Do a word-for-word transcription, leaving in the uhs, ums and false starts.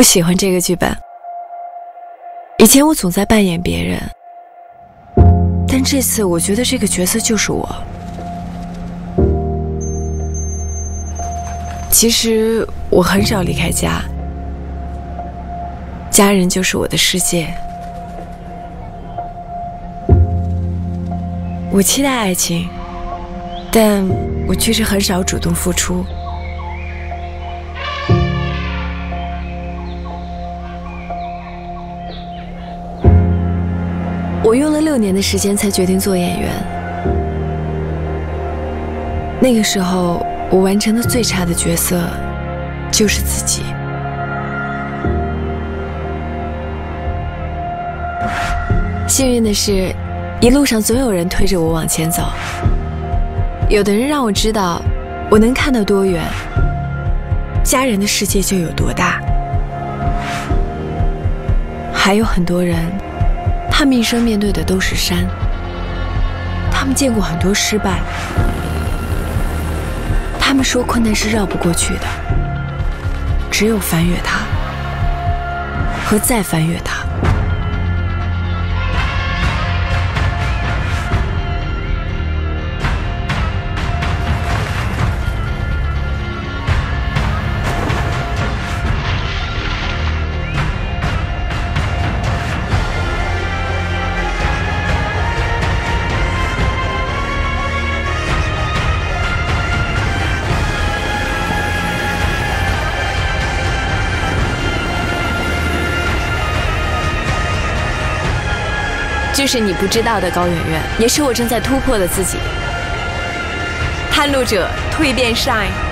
我喜欢这个剧本。以前我总在扮演别人，但这次我觉得这个角色就是我。其实我很少离开家，家人就是我的世界。我期待爱情，但我确实很少主动付出。我用了六年的时间才决定做演员。那个时候，我完成的最差的角色就是自己。幸运的是，一路上总有人推着我往前走。有的人让我知道，我能看到多远，家人的世界就有多大。还有很多人，他们一生面对的都是山，他们见过很多失败，他们说困难是绕不过去的，只有翻越它，和再翻越它。这是你不知道的高圆圆，也是我正在突破的自己。探路者蜕变 Shine。